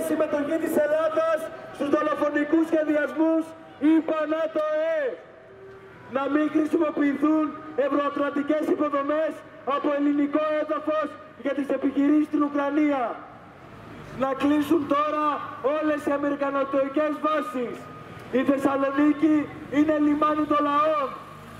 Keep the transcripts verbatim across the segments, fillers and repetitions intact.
συμμετοχή της Ελλάδας στους δολοφονικούς σχεδιασμούς είπα ΝΑΤΟ ΕΕ. Να μην χρησιμοποιηθούν ευρωατλαντικές υποδομές από ελληνικό έδαφος για τις επιχειρήσεις στην Ουκρανία. Να κλείσουν τώρα όλες οι αμερικανοτοικές βάσεις. Η Θεσσαλονίκη είναι λιμάνι των λαών.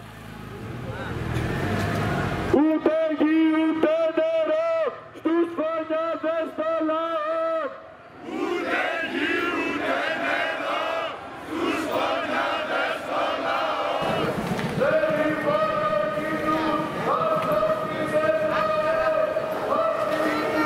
Ούτε γη ούτε νερό στους φωνιάδες των λαών. Ούτε γη ούτε νερό στους φωνιάδες των λαών. Δεν υπολογίζουν αυτός τις εθνές, αυτοί οι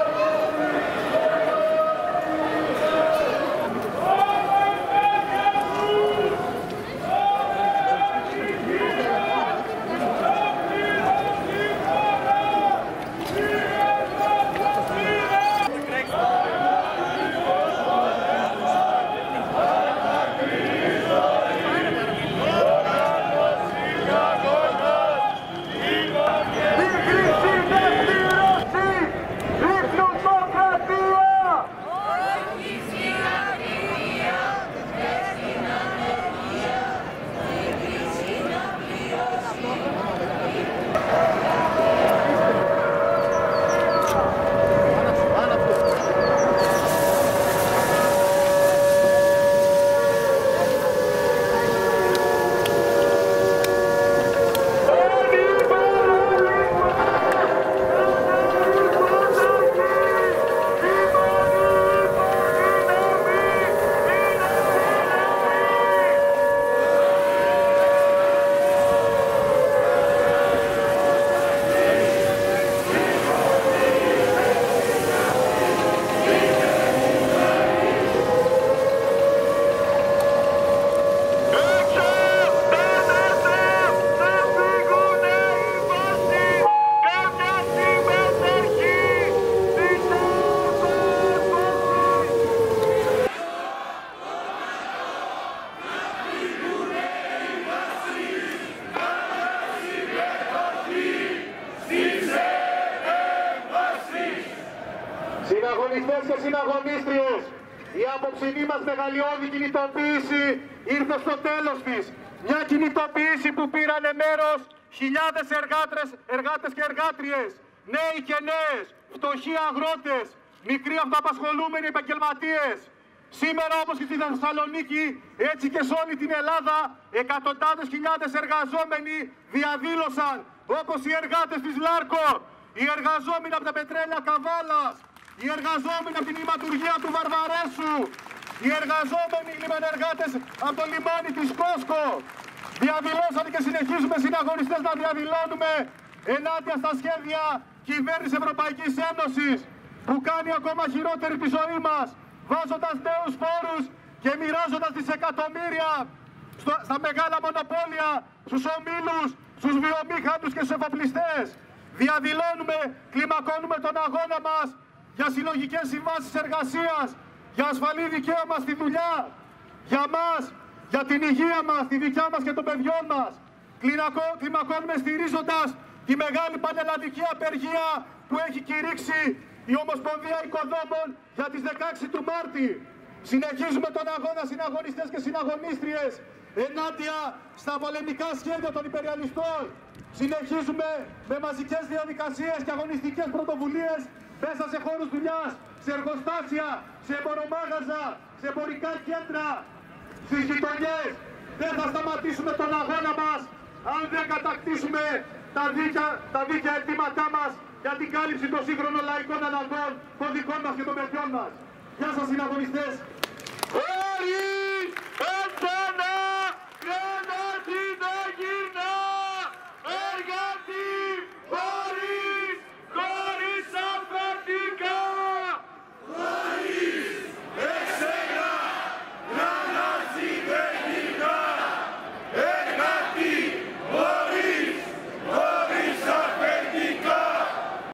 Συναγωνιστές και συναγωνίστριες, η απόψινή μας μεγαλειώδη κινητοποίηση ήρθε στο τέλος της. Μια κινητοποίηση που πήρανε μέρος χιλιάδες εργάτες, εργάτες και εργάτριες, νέοι και νέες, φτωχοί αγρότες, μικροί αυτοαπασχολούμενοι επαγγελματίες. Σήμερα όπως και στη Θεσσαλονίκη, έτσι και σε όλη την Ελλάδα, εκατοντάδες χιλιάδες εργαζόμενοι διαδήλωσαν, όπως οι εργάτες της Λάρκο, οι εργαζόμενοι από τα πετρέλαια Καβάλας, οι εργαζόμενοι από την λιματουργία του Βαρβαρέσου, οι εργαζόμενοι λιμενεργάτες από το λιμάνι της Κόσκο. Διαδηλώσαμε και συνεχίζουμε συναγωνιστές να διαδηλώνουμε ενάντια στα σχέδια κυβέρνησης Ευρωπαϊκής Ένωσης που κάνει ακόμα χειρότερη τη ζωή μας, βάζοντας νέους φόρους και μοιράζοντας δισεκατομμύρια στο, στα μεγάλα μονοπόλια, στους ομίλους, στους βιομήχανους και στους εφοπλιστές. Διαδηλώνουμε, κλιμακώνουμε τον αγώνα μας για συλλογικές συμβάσεις εργασίας, για ασφαλή δικαίωμα στη δουλειά, για μας, για την υγεία μας, τη δικιά μας και των παιδιών μας. Κλιμακώνουμε στηρίζοντας τη μεγάλη πανελλαδική απεργία που έχει κηρύξει η Ομοσπονδία Οικοδόμων για τις δεκαέξι του Μάρτη. Συνεχίζουμε τον αγώνα συναγωνιστές και συναγωνίστριες ενάντια στα πολεμικά σχέδια των υπεριαλιστών. Συνεχίζουμε με μαζικές διαδικασίες και αγωνιστικές πρωτοβουλίες μέσα σε χώρους δουλειάς, σε εργοστάσια, σε εμπορομάγαζα, σε εμπορικά κέντρα, στις γειτονιές. Δεν θα σταματήσουμε τον αγώνα μας αν δεν κατακτήσουμε τα δίκαια, τα δίκαια αιτήματά μας για την κάλυψη των σύγχρονων λαϊκών αναγκών των δικών μας και των παιδιών μας. Γεια σας συναγωνιστές.